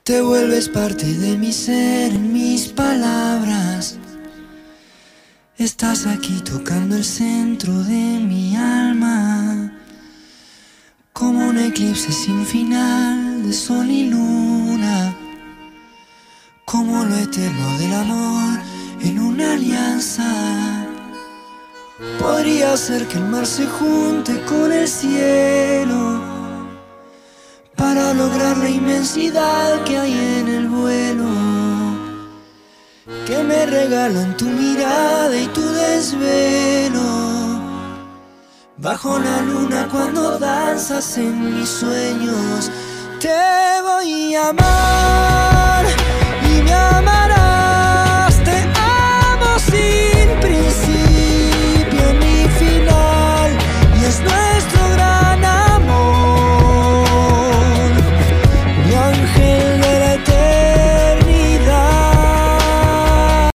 Te vuelves parte de mi ser, en mis palabras. Estás aquí tocando el centro de mi alma, como un eclipse sin final de sol y luna, como lo eterno del amor en una alianza. Podría ser que el mar se junte con el cielo para lograr la inmensidad que hay en el vuelo, que me regalan tu mirada y tu desvelo. Bajo la luna cuando danzas en mis sueños, te voy a amar y me amas.